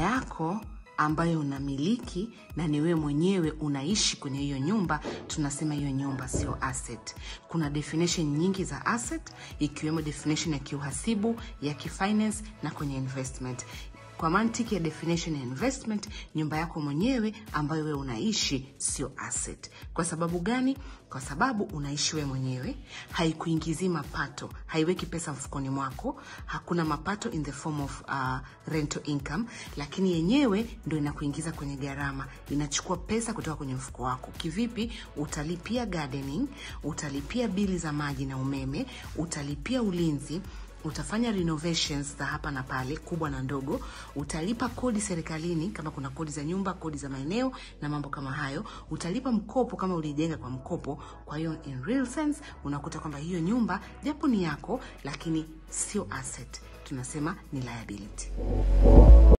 yako ambayo unamiliki na ni wewe mwenyewe unaishi kwenye hiyo nyumba, tunasema hiyo nyumba sio asset. Kuna definition nyingi za asset, ikiwemo definition ya kiuhasibu, ya kifinance na kwenye investment. Kwa mantiki ya definition ya investment, nyumba yako mwenyewe ambayo wewe unaishi sio asset. Kwa sababu gani? Kwa sababu unaishi wewe mwenyewe, haikuingizi mapato, haiweki pesa mfukoni mwako, hakuna mapato in the form of rental income, lakini yenyewe ndio inakuingiza kwenye gharama, inachukua pesa kutoka kwenye mfuko wako. Kivipi? Utalipia gardening, utalipia bili za maji na umeme, utalipia ulinzi, utafanya renovations za hapa na pale kubwa na ndogo, utalipa kodi serikalini kama kuna kodi za nyumba, kodi za maeneo na mambo kama hayo, utalipa mkopo kama ulijenga kwa mkopo. Kwa hiyo in real sense unakuta kwamba hiyo nyumba japo ni yako lakini sio asset, tunasema ni liability.